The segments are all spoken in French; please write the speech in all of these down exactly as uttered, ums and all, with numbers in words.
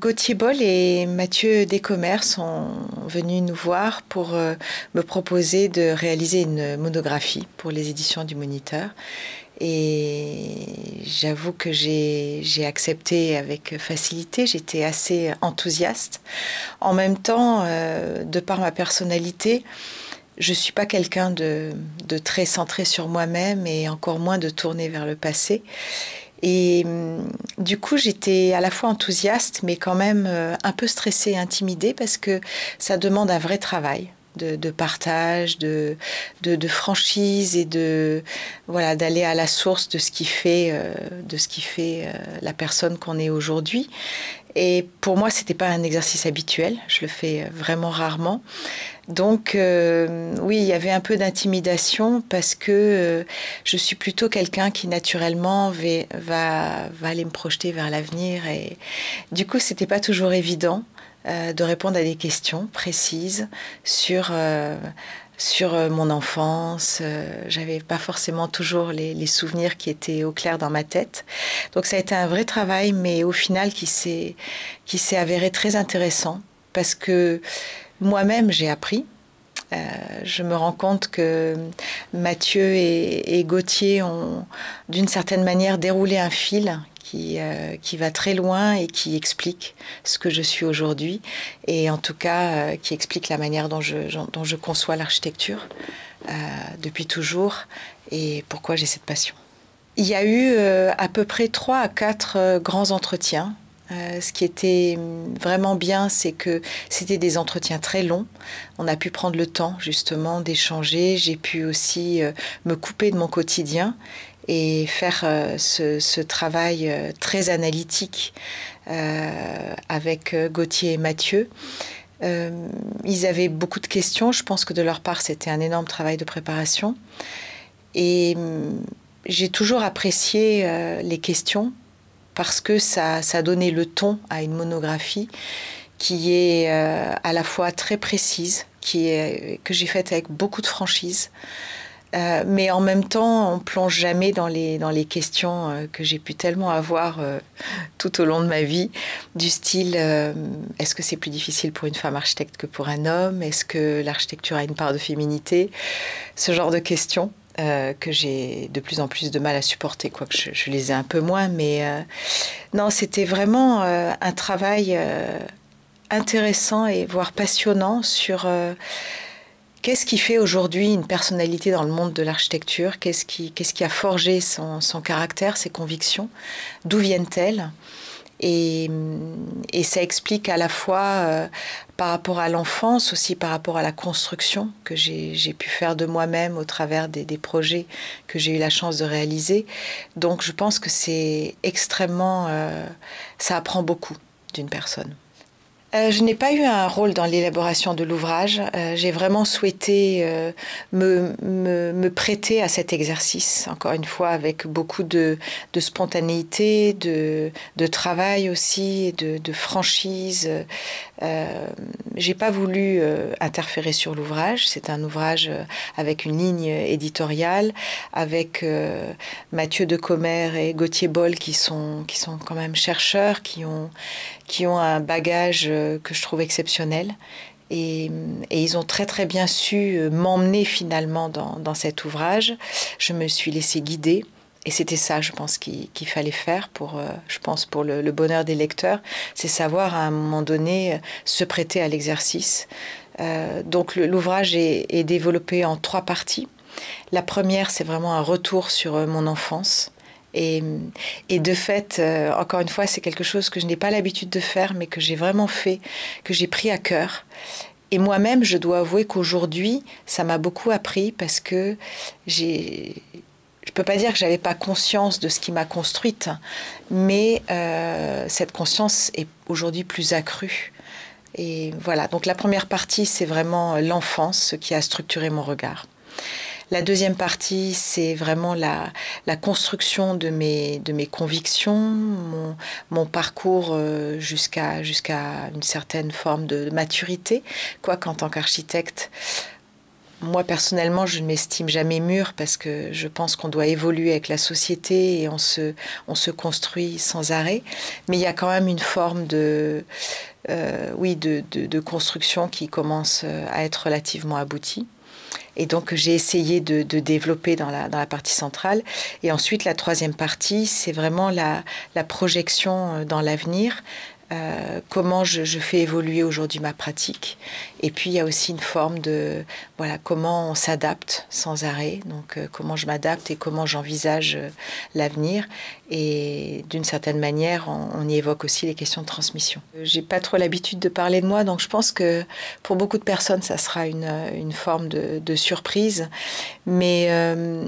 Gauthier Boll et Mathieu Descommères sont venus nous voir pour euh, me proposer de réaliser une monographie pour les éditions du Moniteur. Et j'avoue que j'ai accepté avec facilité, j'étais assez enthousiaste. En même temps, euh, de par ma personnalité, je ne suis pas quelqu'un de, de très centré sur moi-même et encore moins de tourner vers le passé. Et du coup, j'étais à la fois enthousiaste, mais quand même un peu stressée et intimidée parce que ça demande un vrai travail de, de partage, de, de, de franchise et de voilà d'aller à la source de ce qui fait, euh, de ce qui fait euh, la personne qu'on est aujourd'hui. Et pour moi, c'était pas un exercice habituel. Je le fais vraiment rarement. Donc, euh, oui, il y avait un peu d'intimidation parce que euh, je suis plutôt quelqu'un qui, naturellement, va, va, va aller me projeter vers l'avenir. Et du coup, c'était pas toujours évident euh, de répondre à des questions précises sur... Euh, sur mon enfance, euh, j'avais pas forcément toujours les, les souvenirs qui étaient au clair dans ma tête. Donc ça a été un vrai travail, mais au final qui s'est qui s'est avéré très intéressant parce que moi-même j'ai appris. Euh, je me rends compte que Mathieu et, et Gauthier ont d'une certaine manière déroulé un fil qui, euh, qui va très loin et qui explique ce que je suis aujourd'hui et en tout cas euh, qui explique la manière dont je, dont je conçois l'architecture euh, depuis toujours et pourquoi j'ai cette passion. Il y a eu euh, à peu près trois à quatre euh, grands entretiens. Euh, ce qui était vraiment bien, c'est que c'était des entretiens très longs. On a pu prendre le temps justement d'échanger. J'ai pu aussi euh, me couper de mon quotidien et faire euh, ce, ce travail euh, très analytique euh, avec euh, Gauthier et Mathieu. Euh, ils avaient beaucoup de questions. Je pense que de leur part, c'était un énorme travail de préparation. Et euh, j'ai toujours apprécié euh, les questions parce que ça, ça donnait le ton à une monographie qui est euh, à la fois très précise, qui est, que j'ai faite avec beaucoup de franchise. Euh, mais en même temps, on plonge jamais dans les, dans les questions euh, que j'ai pu tellement avoir euh, tout au long de ma vie, du style euh, est-ce que c'est plus difficile pour une femme architecte que pour un homme? Est-ce que l'architecture a une part de féminité? Ce genre de questions. Euh, que j'ai de plus en plus de mal à supporter, quoique je, je les ai un peu moins, mais euh, non, c'était vraiment euh, un travail euh, intéressant et voire passionnant sur euh, qu'est-ce qui fait aujourd'hui une personnalité dans le monde de l'architecture, qu'est-ce qui, qu'est-ce qui a forgé son, son caractère, ses convictions, d'où viennent-elles? Et, et ça explique à la fois euh, par rapport à l'enfance, aussi par rapport à la construction que j'ai pu faire de moi-même au travers des, des projets que j'ai eu la chance de réaliser. Donc je pense que c'est extrêmement... Euh, ça apprend beaucoup d'une personne. Euh, je n'ai pas eu un rôle dans l'élaboration de l'ouvrage. Euh, j'ai vraiment souhaité euh, me, me, me prêter à cet exercice, encore une fois, avec beaucoup de, de spontanéité, de, de travail aussi, de, de franchise. Euh, j'ai pas voulu euh, interférer sur l'ouvrage. C'est un ouvrage euh, avec une ligne éditoriale, avec euh, Mathieu Descommères et Gauthier Boll qui sont, qui sont quand même chercheurs, qui ont, qui ont un bagage euh, que je trouve exceptionnel. Et, et ils ont très très bien su m'emmener finalement dans, dans cet ouvrage. Je me suis laissée guider. Et c'était ça, je pense, qu'il qu'il fallait faire pour, euh, je pense, pour le, le bonheur des lecteurs, c'est savoir à un moment donné se prêter à l'exercice. Euh, donc l'ouvrage est, est développé en trois parties. La première, c'est vraiment un retour sur mon enfance. Et, et de fait, euh, encore une fois, c'est quelque chose que je n'ai pas l'habitude de faire, mais que j'ai vraiment fait, que j'ai pris à cœur. Et moi-même, je dois avouer qu'aujourd'hui, ça m'a beaucoup appris parce que j'ai... Je ne peux pas dire que je n'avais pas conscience de ce qui m'a construite, mais euh, cette conscience est aujourd'hui plus accrue. Et voilà, donc la première partie, c'est vraiment l'enfance, ce qui a structuré mon regard. La deuxième partie, c'est vraiment la, la construction de mes, de mes convictions, mon, mon parcours jusqu'à jusqu'à une certaine forme de maturité, quoique en tant qu'architecte, moi, personnellement, je ne m'estime jamais mûre parce que je pense qu'on doit évoluer avec la société et on se, on se construit sans arrêt. Mais il y a quand même une forme de, euh, oui, de, de, de construction qui commence à être relativement aboutie. Et donc, j'ai essayé de, de développer dans la, dans la partie centrale. Et ensuite, la troisième partie, c'est vraiment la, la projection dans l'avenir. Euh, comment je, je fais évoluer aujourd'hui ma pratique. Et puis, il y a aussi une forme de, voilà, comment on s'adapte sans arrêt. Donc, euh, comment je m'adapte et comment j'envisage euh, l'avenir. Et d'une certaine manière, on, on y évoque aussi les questions de transmission. J'ai pas trop l'habitude de parler de moi, donc je pense que pour beaucoup de personnes, ça sera une, une forme de, de surprise. Mais... Euh,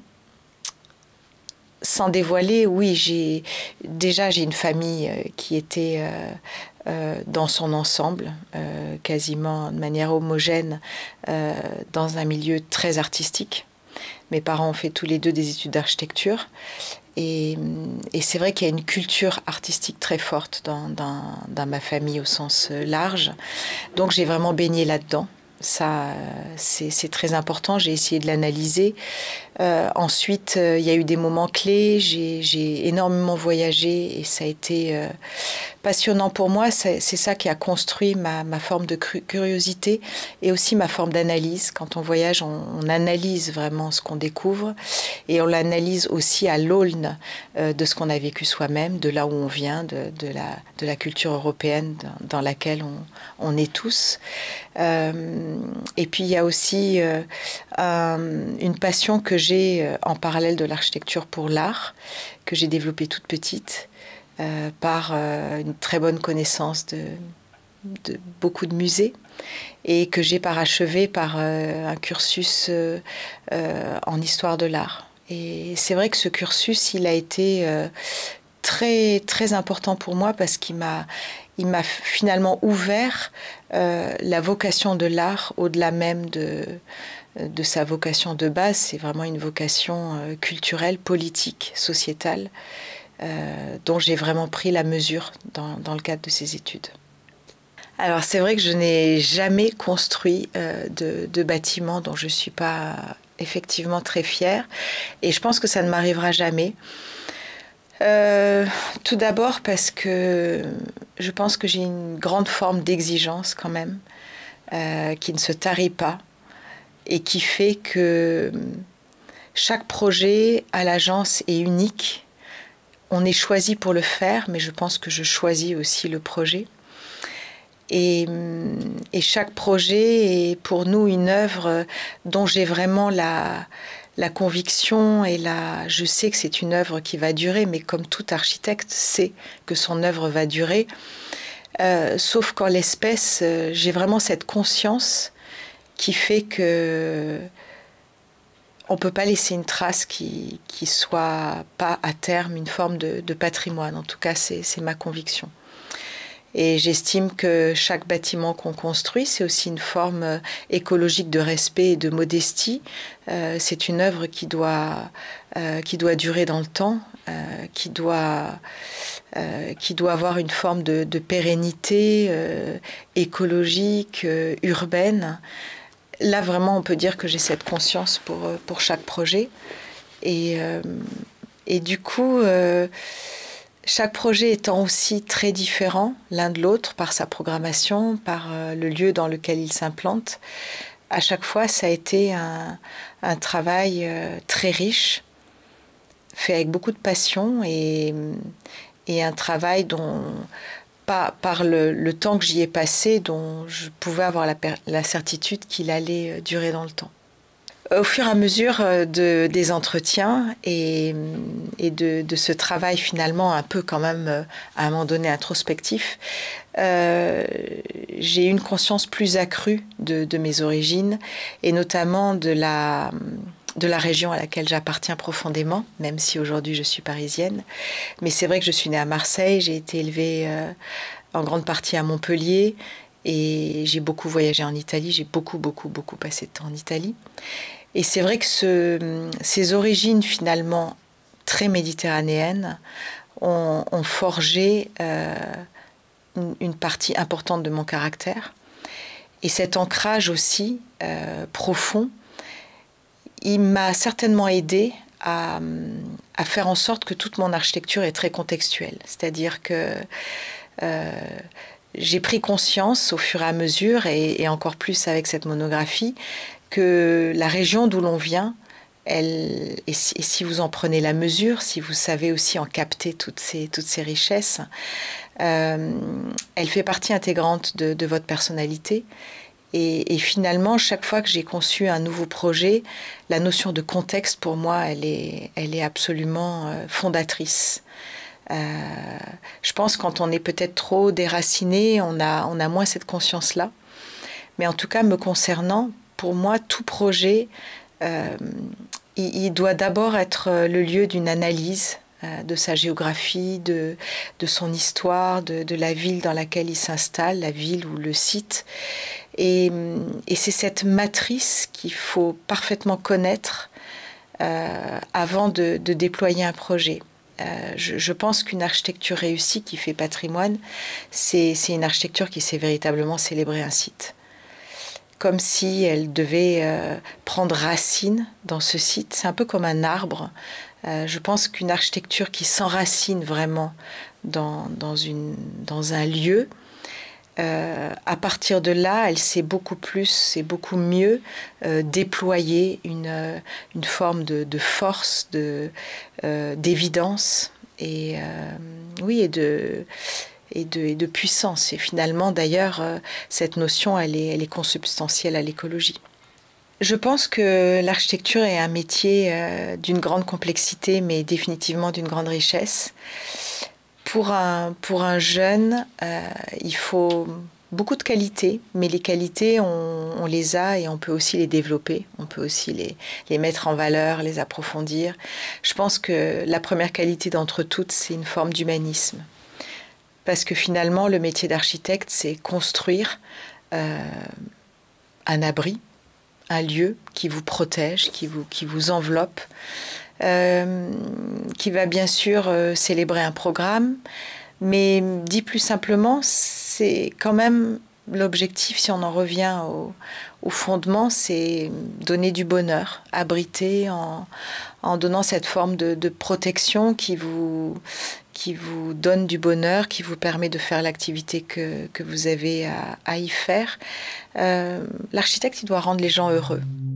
sans dévoiler, oui, j'ai déjà j'ai une famille euh, qui était euh, euh, dans son ensemble, euh, quasiment de manière homogène, euh, dans un milieu très artistique. Mes parents ont fait tous les deux des études d'architecture. Et, et c'est vrai qu'il y a une culture artistique très forte dans, dans, dans ma famille au sens large. Donc j'ai vraiment baigné là-dedans. Ça, c'est très important. J'ai essayé de l'analyser. Euh, ensuite, euh, il y a eu des moments clés. J'ai énormément voyagé et ça a été euh, passionnant pour moi. C'est ça qui a construit ma, ma forme de curiosité et aussi ma forme d'analyse. Quand on voyage, on, on analyse vraiment ce qu'on découvre et on l'analyse aussi à l'aune euh, de ce qu'on a vécu soi-même, de là où on vient, de, de, la, de la culture européenne dans, dans laquelle on, on est tous. Euh, et puis, il y a aussi euh, un, une passion que j'ai en parallèle de l'architecture pour l'art, que j'ai développée toute petite, euh, par euh, une très bonne connaissance de, de beaucoup de musées, et que j'ai parachevé par euh, un cursus euh, euh, en histoire de l'art. Et c'est vrai que ce cursus, il a été euh, très, très important pour moi parce qu'il m'a il m'a finalement ouvert euh, la vocation de l'art au-delà même de... de sa vocation de base. C'est vraiment une vocation euh, culturelle, politique, sociétale, euh, dont j'ai vraiment pris la mesure dans, dans le cadre de ces études. Alors c'est vrai que je n'ai jamais construit euh, de, de bâtiment dont je ne suis pas effectivement très fière, et je pense que ça ne m'arrivera jamais. Euh, tout d'abord parce que je pense que j'ai une grande forme d'exigence quand même, euh, qui ne se tarit pas, et qui fait que chaque projet à l'agence est unique. On est choisi pour le faire, mais je pense que je choisis aussi le projet. Et, et chaque projet est pour nous une œuvre dont j'ai vraiment la, la conviction et la... Je sais que c'est une œuvre qui va durer, mais comme tout architecte sait que son œuvre va durer. Euh, sauf qu'en l'espèce, euh, j'ai vraiment cette conscience qui fait que on ne peut pas laisser une trace qui ne soit pas à terme une forme de, de patrimoine. En tout cas, c'est ma conviction. Et j'estime que chaque bâtiment qu'on construit, c'est aussi une forme écologique de respect et de modestie. Euh, c'est une œuvre qui doit, euh, qui doit durer dans le temps, euh, qui, doit, euh, qui doit avoir une forme de, de pérennité euh, écologique, euh, urbaine. Là, vraiment, on peut dire que j'ai cette conscience pour, pour chaque projet. Et, euh, et du coup, euh, chaque projet étant aussi très différent l'un de l'autre par sa programmation, par euh, le lieu dans lequel il s'implante, à chaque fois, ça a été un, un travail euh, très riche, fait avec beaucoup de passion et, et un travail dont... Par, par le, le temps que j'y ai passé, dont je pouvais avoir la, la certitude qu'il allait durer dans le temps. Au fur et à mesure de, des entretiens et, et de, de ce travail finalement un peu quand même à un moment donné introspectif, euh, j'ai une conscience plus accrue de, de mes origines et notamment de la... de la région à laquelle j'appartiens profondément, même si aujourd'hui je suis parisienne. Mais c'est vrai que je suis née à Marseille, j'ai été élevée euh, en grande partie à Montpellier et j'ai beaucoup voyagé en Italie, j'ai beaucoup, beaucoup, beaucoup passé de temps en Italie. Et c'est vrai que ce, ces origines finalement très méditerranéennes ont, ont forgé euh, une, une partie importante de mon caractère. Et cet ancrage aussi euh, profond, il m'a certainement aidé à, à faire en sorte que toute mon architecture est très contextuelle. C'est-à-dire que euh, j'ai pris conscience au fur et à mesure, et, et encore plus avec cette monographie, que la région d'où l'on vient, elle, et, si, et si vous en prenez la mesure, si vous savez aussi en capter toutes ces, toutes ces richesses, euh, elle fait partie intégrante de, de votre personnalité. Et, et finalement, chaque fois que j'ai conçu un nouveau projet, la notion de contexte, pour moi, elle est, elle est absolument euh, fondatrice. Euh, je pense que quand on est peut-être trop déraciné, on a, on a moins cette conscience-là. Mais en tout cas, me concernant, pour moi, tout projet, euh, il, il doit d'abord être le lieu d'une analyse euh, de sa géographie, de, de son histoire, de, de la ville dans laquelle il s'installe, la ville ou le site. Et, et c'est cette matrice qu'il faut parfaitement connaître euh, avant de, de déployer un projet. Euh, je, je pense qu'une architecture réussie qui fait patrimoine, c'est une architecture qui sait véritablement célébrer un site. Comme si elle devait euh, prendre racine dans ce site. C'est un peu comme un arbre. Euh, je pense qu'une architecture qui s'enracine vraiment dans, dans, une, dans un lieu, Euh, à partir de là, elle sait beaucoup plus et beaucoup mieux euh, déployer une, euh, une forme de, de force, de, euh, d'évidence et, euh, oui, et, de, et, de, et de puissance. Et finalement, d'ailleurs, euh, cette notion, elle est, elle est consubstantielle à l'écologie. Je pense que l'architecture est un métier euh, d'une grande complexité, mais définitivement d'une grande richesse. Pour un, pour un jeune, euh, il faut beaucoup de qualités, mais les qualités, on, on les a et on peut aussi les développer, on peut aussi les, les mettre en valeur, les approfondir. Je pense que la première qualité d'entre toutes, c'est une forme d'humanisme. Parce que finalement, le métier d'architecte, c'est construire euh, un abri, un lieu qui vous protège, qui vous, qui vous enveloppe, Euh, qui va bien sûr euh, célébrer un programme, mais dit plus simplement, c'est quand même l'objectif, si on en revient au, au fondement, c'est donner du bonheur, abriter en, en donnant cette forme de, de protection qui vous, qui vous donne du bonheur, qui vous permet de faire l'activité que, que vous avez à, à y faire. Euh, l'architecte, il doit rendre les gens heureux.